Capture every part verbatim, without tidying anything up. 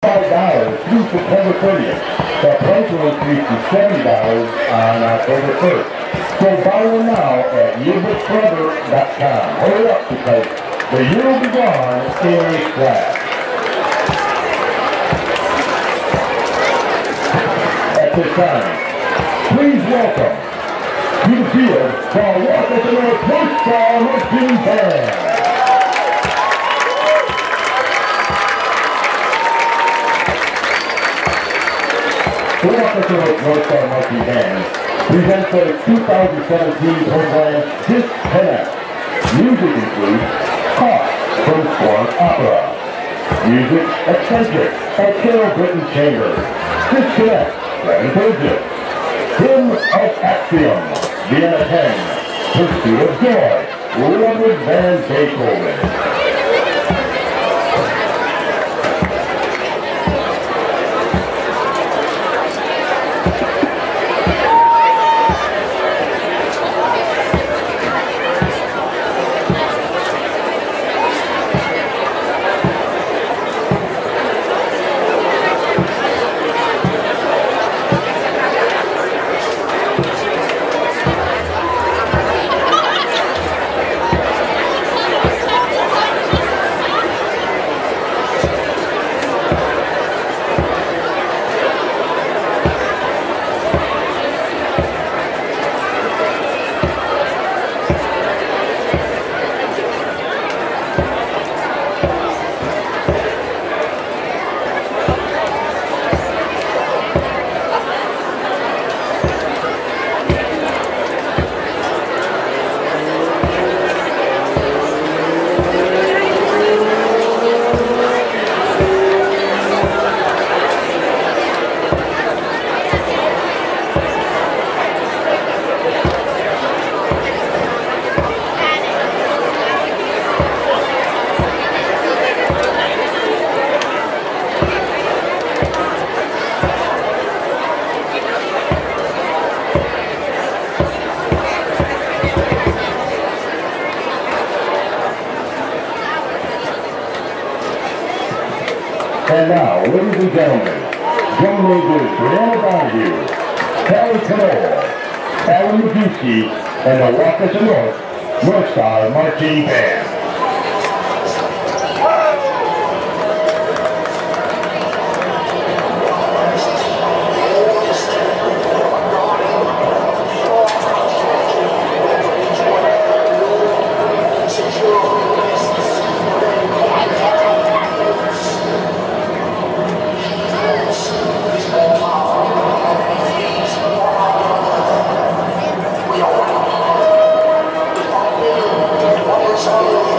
five dollars through September thirtieth. The price will increase to seventy dollars on October first. So buy one now at yearbook forever dot com. Hurry up because the year will be gone in a flash. At this time, please welcome to the field for Waukesha North Northstar Marching Band. The Waukesha Northstar Marching Band presents the two thousand seventeen program Disconnect. Music includes Talk from Swan Opera. Music Eccentric at Carol Britton Chamber. Disconnect, Glenn Burgess. Hymn of Axiom, Vienna ten. Pursuit of Joy, Ludwig van Beethoven. And now, ladies and gentlemen, drum majors Brianna Donahue, Callie Canola, Alan Maguchi, and the Waukesha North Northstar Marching Band. Sorry.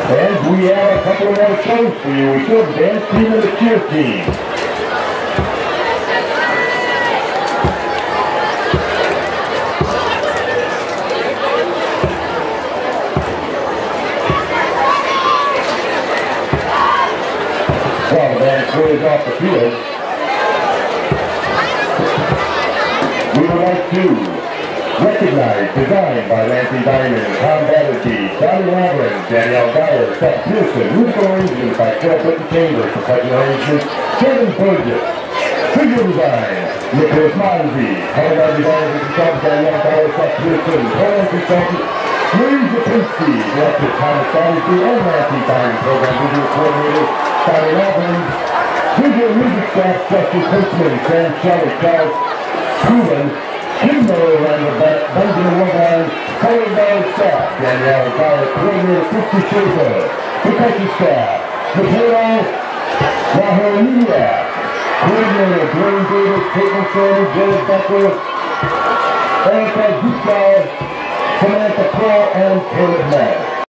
And we have a couple of more shows for you. We still have dance team and the cheer team. Well, the band clears off the field. We would like to recognize, designed by Nancy Diamond, Tom Battersea, Donnie Lavin, Danielle Dyer, Seth Pearson, musical arrangements by Phil Britton Chambers, professional arrangements, Kevin Burgess, figure design, Nicholas Monsey, color guard designers and consultants, Danielle Dyer, Seth Pearson, program consultant, Louise Zapinski, director Thomas Battersea, and Nancy Diamond, program visual coordinator, Donnie Lavin, visual music staff, Justin Kurtzman, Sam Shelley, Charles Proven, Kim Miller, Randall Beck, Benjamin Woodline, color guard staff, Danielle Dyer, coordinator, Christy Schaefer, percussion staff, Mateo Lahoria, coordinator, Dwayne Davis, Caitlin Sandy, Jared Becker, Erica Gutschauer, Samantha Pearl, and Caleb Mann.